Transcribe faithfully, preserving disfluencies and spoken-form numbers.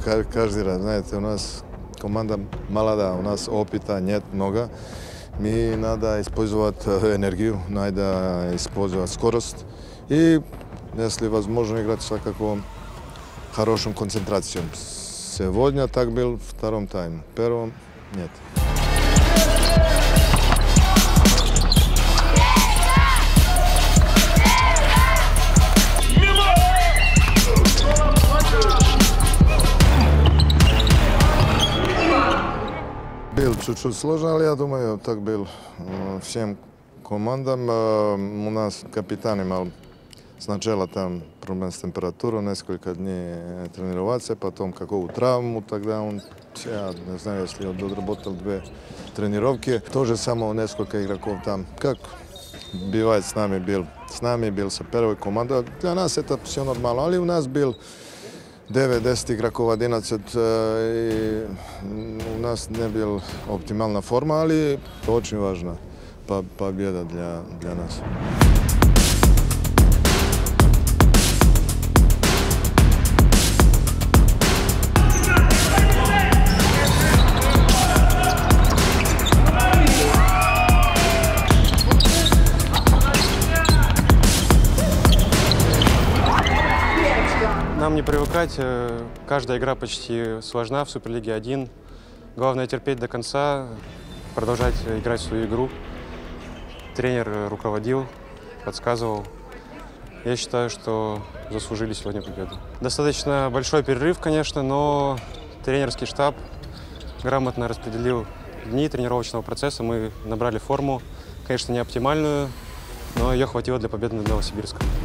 каждый раз. Знаете, у нас команда молодая, у нас опыта нет много. Мне надо использовать энергию, надо использовать скорость. И, если возможно, играть с какой хорошей концентрацией. Сегодня так был в втором тайме, в первом нет. Был чуть-чуть сложно, но я думаю, так был всем командам. У нас капитан имел сначала там проблем с температурой, несколько дней тренироваться, потом какую травму, тогда он, я не знаю, если он доработал две тренировки. То же самое несколько игроков там, как бывает с нами был, с нами был со первой командой. Для нас это все нормально, но у нас был девять-десять игроков, одиннадцать, и у нас не была оптимальная форма, но очень важна победа для, для нас. Нам не привыкать, каждая игра почти сложна в Суперлиге один. Главное терпеть до конца, продолжать играть свою игру. Тренер руководил, подсказывал. Я считаю, что заслужили сегодня победу. Достаточно большой перерыв, конечно, но тренерский штаб грамотно распределил дни тренировочного процесса. Мы набрали форму, конечно, не оптимальную, но ее хватило для победы над Новосибирском.